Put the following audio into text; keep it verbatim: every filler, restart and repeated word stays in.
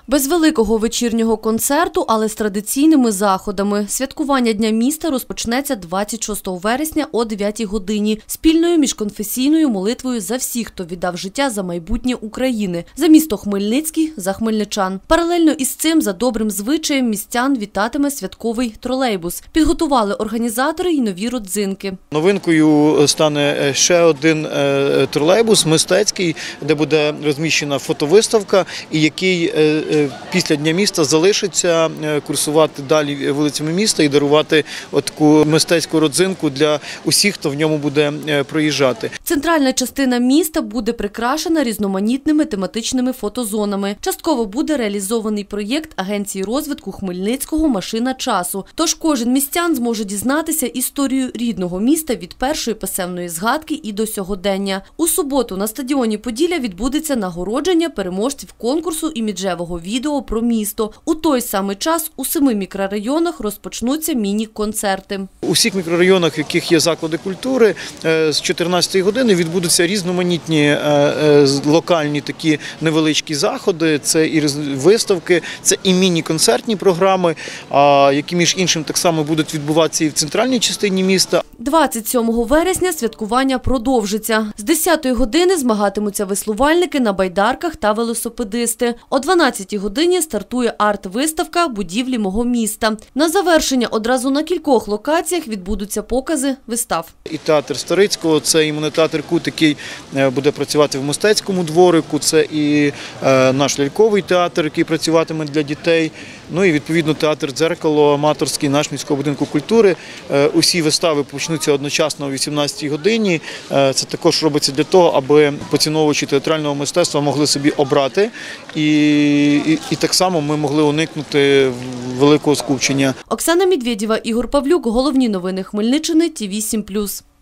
Без великого вечірнього концерту, але з традиційними заходами. Святкування Дня міста розпочнеться двадцять шостого вересня о дев'ятій годині спільною міжконфесійною молитвою за всіх, хто віддав життя за майбутнє України. За місто Хмельницький, за хмельничан. Паралельно із цим, за добрим звичаєм, містян вітатиме святковий тролейбус. Підготували організатори й нові родзинки. Новинкою стане ще один тролейбус мистецький, де буде розміщена фотовиставка, і який після Дня міста залишиться курсувати далі вулицями міста і дарувати таку мистецьку родзинку для усіх, хто в ньому буде проїжджати. Центральна частина міста буде прикрашена різноманітними тематичними фотозонами. Частково буде реалізований проєкт Агенції розвитку Хмельницького «Машина часу». Тож кожен містян зможе дізнатися історію рідного міста від першої писемної згадки і до сьогодення. У суботу на стадіоні Поділля відбудеться нагородження переможців конкурсу іміджевого відео про місто. У той самий час у семи мікрорайонах розпочнуться міні-концерти. У всіх мікрорайонах, в яких є заклади культури, з чотирнадцятої години відбудуться різноманітні локальні такі невеличкі заходи. Це і виставки, це і міні-концертні програми, які між іншим так само будуть відбуватися і в центральній частині міста. двадцять сьомого вересня святкування продовжиться. З десятої години змагатимуться веслувальники на байдарках та велосипедисти. О дванадцятій годині стартує арт-виставка «Будівлі мого міста». На завершення одразу на кількох локаціях відбудуться покази вистав. І театр Старицького, це і монотеатр «Кут», який буде працювати в мистецькому дворику, це і наш ляльковий театр, який працюватиме для дітей, ну і відповідно театр «Дзеркало» аматорський, наш міського будинку культури. Усі вистави почнуться одночасно о вісімнадцятій годині. Це також робиться для того, аби поціновувачі театрального мистецтва могли собі обрати і, і, і так само ми могли уникнути великого скупчення. Оксана Медведєва, Ігор Павлюк. Головні новини Хмельниччини, Ті вісім плюс.